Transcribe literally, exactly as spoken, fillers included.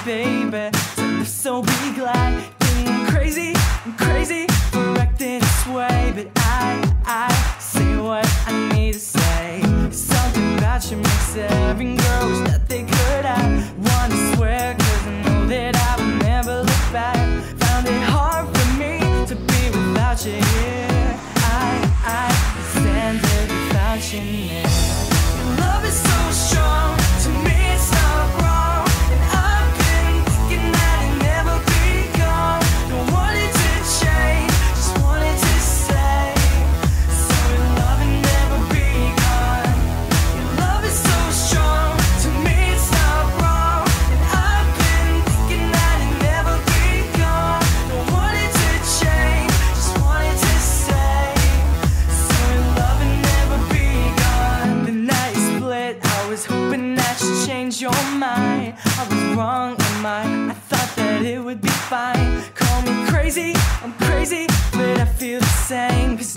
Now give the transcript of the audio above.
baby. So if so, be glad. I'm crazy, I'm crazy for acting this way, but I, I say what I need to say. Something about you makes every girl wish that they could have. Wanna swear, cause I know that I will never look back. Found it hard for me to be without you here. I, I stand there without you near. Your love is so strong, to me it's not wrong. And I've been thinking that it never be gone. Don't want it to change, just wanted to say, so your love will never be gone. Your love is so strong, to me it's not wrong. And I've been thinking that it never be gone. Don't want it to change, just wanted to say, so your love will never be gone. The night you split, I was hoping that you'd change your mind. I was wrong, am I? I thought that it would be fine. Call me crazy, I'm crazy, but I feel the same. 'Cause